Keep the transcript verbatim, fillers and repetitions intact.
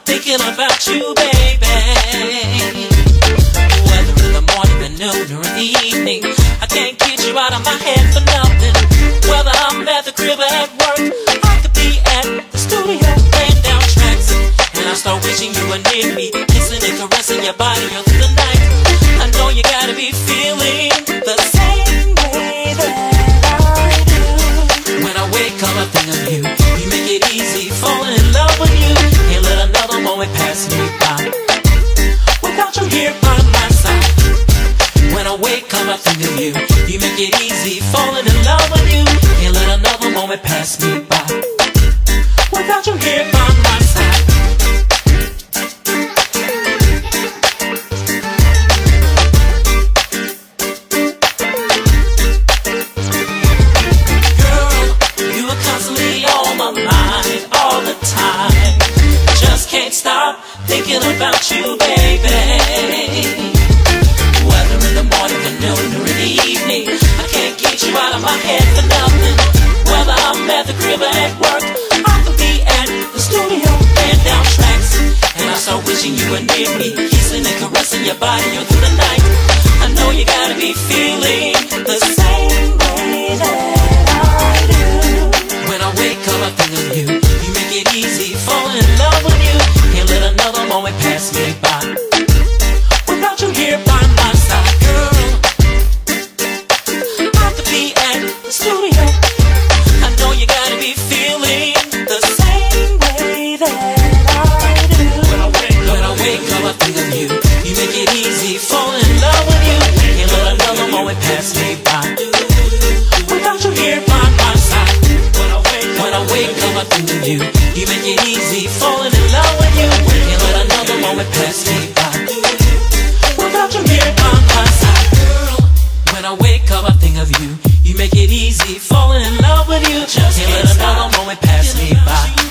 thinking about you, baby. Whether in the morning, the noon, or in the evening, I can't get you out of my head for nothing. Whether I'm at the crib or at work, I could be at the studio laying down tracks, and I start wishing you were near me, kissing and caressing your body all through the night. I know you gotta be feeling the same way that I do. When I wake up, I think of you. You make it easy falling in love with you. Can't let another moment pass me by without you here by my side. When I wake up, I think of you. You make it easy falling in love with you. Can't let another moment pass me by without you here by my side. Girl, you are constantly on my mind all the time. Just can't stop thinking about you, baby. Whether in the morning, the noon, or in the evening, I can't get you out of my head for nothing. Whether I'm at the crib or at work, I could be at the studio laying down tracks, and I start wishing you were near me, kissing and caressing your body all through the night. I know you gotta be feeling the same way that I do. When I wake up, I think of you. You make it easy falling in love with you. Can't let another moment pass me by without you here by my side, girl. I could be at the studio. I know you gotta be feeling the same way that I do. When I wake up, when I wake up, I think of you. You make it easy falling in love with you. Can't let another moment pass me by without you here by my side. When I wake up, when I wake up, I think of you. You make it easy falling in love with you. Can't let another moment pass me by without you here by my side, girl. When I wake up, I think of you. You make it easy falling in love with you. Just can't let another moment pass me by